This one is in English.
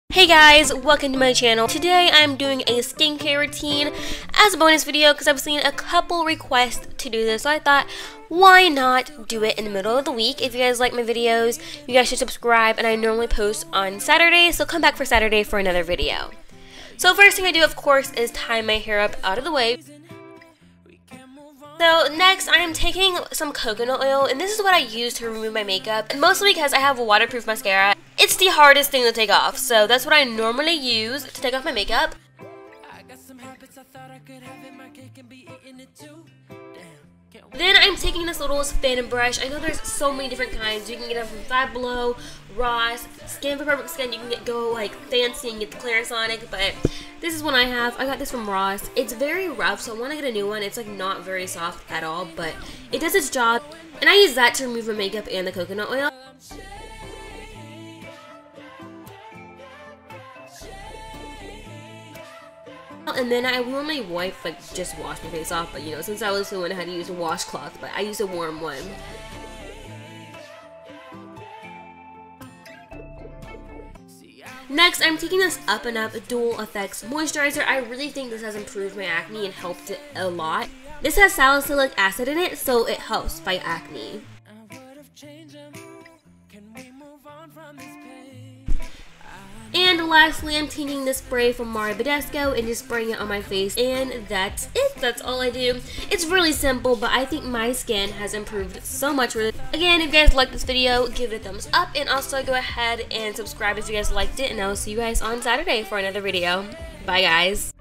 Hey guys, welcome to my channel. Today I'm doing a skincare routine as a bonus video because I've seen a couple requests to do this, so I thought why not do it in the middle of the week. If you guys like my videos, you guys should subscribe, and I normally post on Saturday, so come back for Saturday for another video. So first thing I do, of course, is tie my hair up out of the way. So next, I am taking some coconut oil, and this is what I use to remove my makeup, and mostly because I have a waterproof mascara. It's the hardest thing to take off, so that's what I normally use to take off my makeup. Then I'm taking this little spin brush. I know there's so many different kinds. You can get them from Five Below, Ross, Skin for Perfect Skin. You can go like fancy and get the Clarisonic, but this is one I have. I got this from Ross. It's very rough, so I want to get a new one. It's like not very soft at all, but it does its job. And I use that to remove my makeup and the coconut oil. And then I normally wipe, like, just wash my face off, but you know, since I was the one, I had to use a washcloth, but I used a warm one. Next, I'm taking this Up and Up Dual Effects Moisturizer. I really think this has improved my acne and helped it a lot. This has salicylic acid in it, so it helps fight acne. And lastly, I'm taking this spray from Mario Badescu and just spraying it on my face, and that's it. That's all I do. It's really simple, but I think my skin has improved so much with it. Again, if you guys liked this video, give it a thumbs up, and also go ahead and subscribe if you guys liked it, and I will see you guys on Saturday for another video. Bye, guys.